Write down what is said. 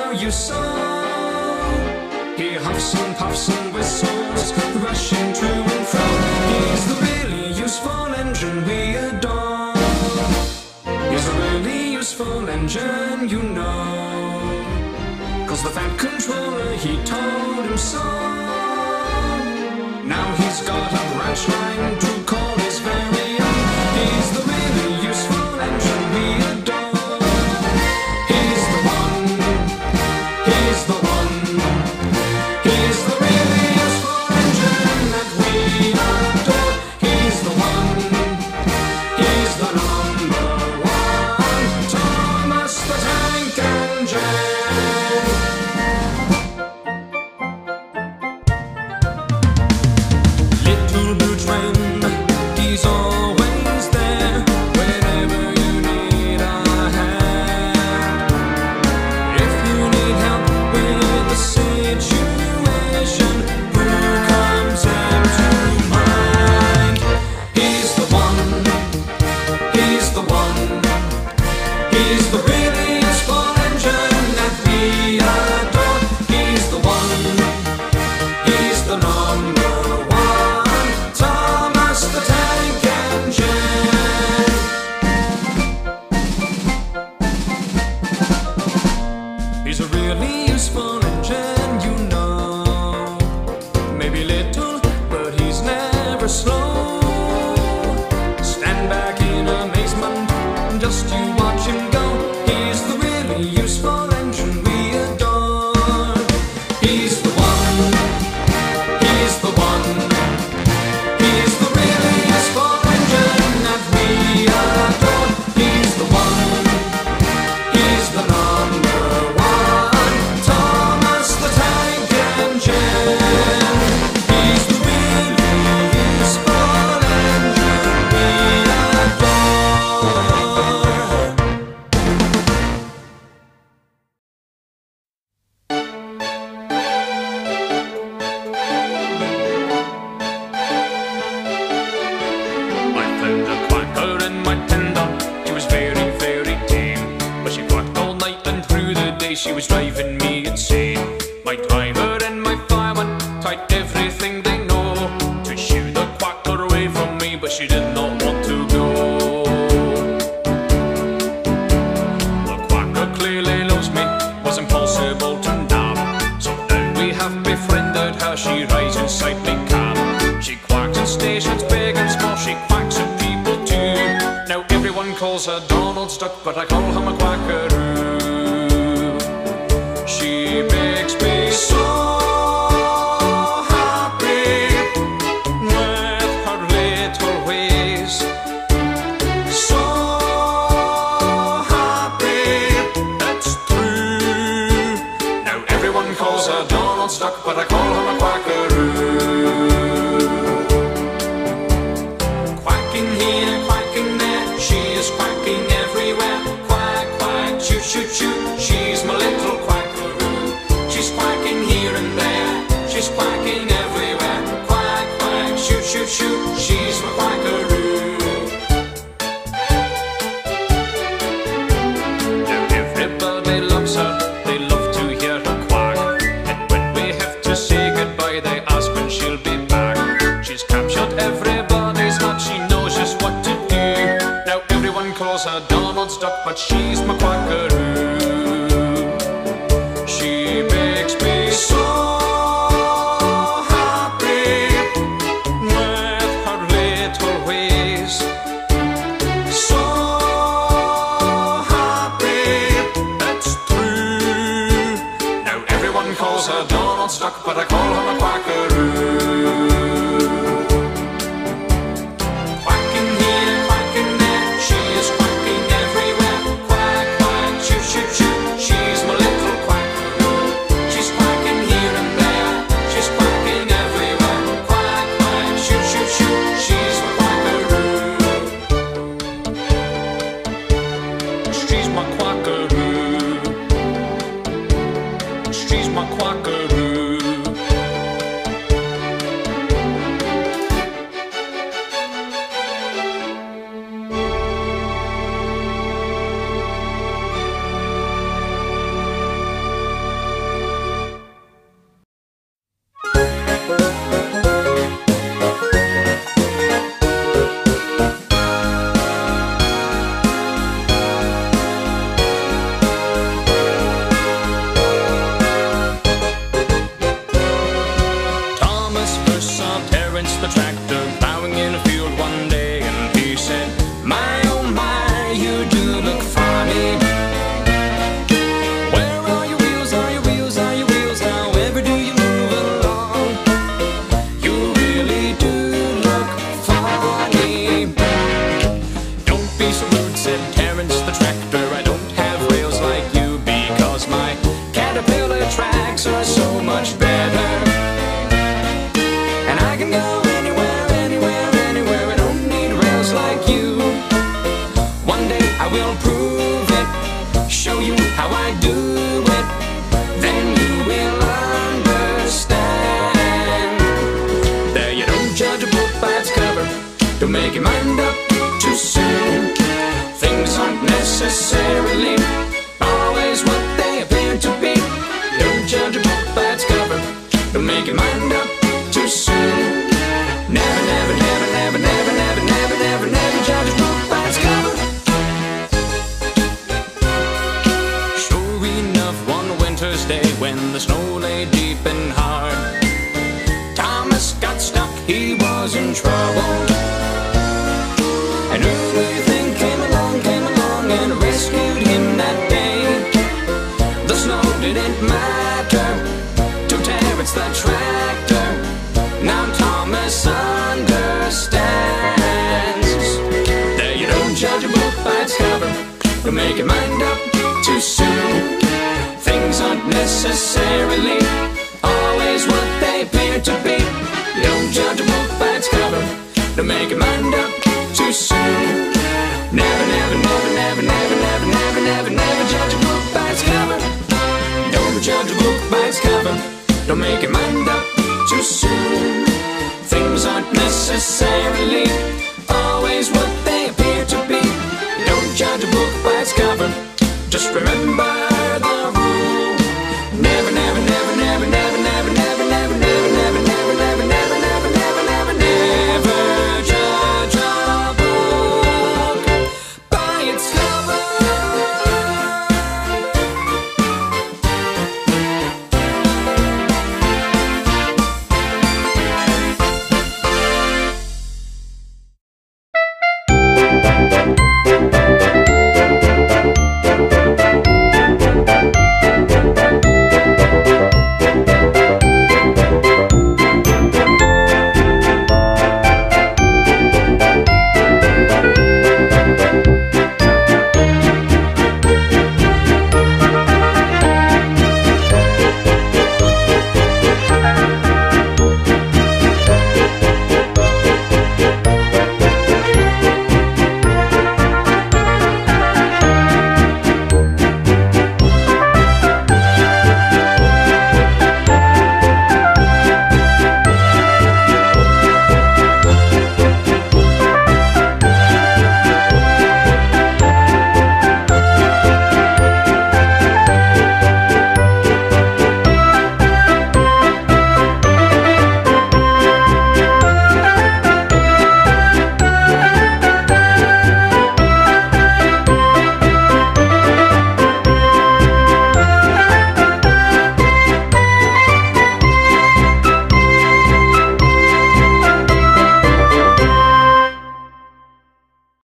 know you so. He huffs and puffs and whistles, rushing to and fro. He's the really useful engine we adore. He's a really useful engine, you know. 'Cause the Fat Controller, he told him so. Now he's got a branch line to call his very own. He's the really useful engine we adore. He's the one, he's the one. He's the really useful engine that we adore. He's the one, he's the number one. Thomas the Tank Engine. Little blue train, he's always there whenever you need a hand. If you need help with the situation, who comes into mind? He's the one, he's the one. He's the really useful engine that we adore. He's the one, he's the number one. Thomas the Tank Engine. He's a really useful engine, you know. Maybe little, but he's never slow. Stand back in amazement, just you watch him go. He's the really useful engine we adore. He's the one, he's the one. He's the really useful engine that we adore. He's the one, he's the number one. Thomas the Tank Engine. He's the really useful engine we adore. I found a quacker in my tender. She was very, very tame, but she quacked all night and through the day. She was driving me insane. My driver and my fireman tried everything they know to shoo the quacker away from me, but she did not want to go. The quacker clearly loves me, was impossible to nab. So now we have befriended her, she rides inside me cab. She quacks in stations big and small, she quacks at people too. Now everyone calls her Donald's duck, but I call her a quackaroo. She makes me so happy with her little ways. So happy, that's true. Now everyone calls her Donald's duck, but I call her a quackaroo. Quacking here, quacking there, she is quacking everywhere. Quack, quack, choo, choo, choo, she's my little quackaroo. She's quacking here and there, she's quacking everywhere. Quack, quack, choo, choo, choo, she's my quackaroo. Now everybody loves her, they love to hear her quack. And when we have to say goodbye, they ask when she'll be back. She's captured everybody's heart, she knows just what to do. Now everyone calls her Donald's duck, but she's my quackaroo. She makes me so happy with her little ways. So happy, that's true. Now everyone calls her Donald's duck, but I call her a quackaroo. Quacking here, quacking there, she is quacking everywhere. Quack, quack, choo, choo, choo, she's my little quackaroo. She's quacking here and there, she's quacking everywhere. Quack, quack, choo, choo, choo, she's my quackaroo. She's my quackaroo. She's my quackaroo. Caterpillar tracks are so much better. And I can go anywhere, anywhere, anywhere. I don't need rails like you. One day I will prove it, show you how I do it. Then you will understand. There, you don't judge a book by its cover. Don't make your mind up too soon. Things aren't necessarily always what they appear to be. Don't judge a book by its cover. Don't make your mind up too soon. Never, never, never, never, never, never, never, never, never judge a book by its cover. Sure enough, one winter's day when the snow lay deep and hard, Thomas got stuck, he was in trouble. And who do you think came along and rescued him that day? The snow didn't matter to Terrence the tractor. Now Thomas understands. There, you don't judge a book by its cover. Don't make your mind up too soon. Things aren't necessarily always what they appear to be. You don't judge a book by its cover. Don't make your mind up too soon. Never, never, never, never, never, never, never, never, never judge a book by its cover. Don't judge a book by its cover. Don't make your mind up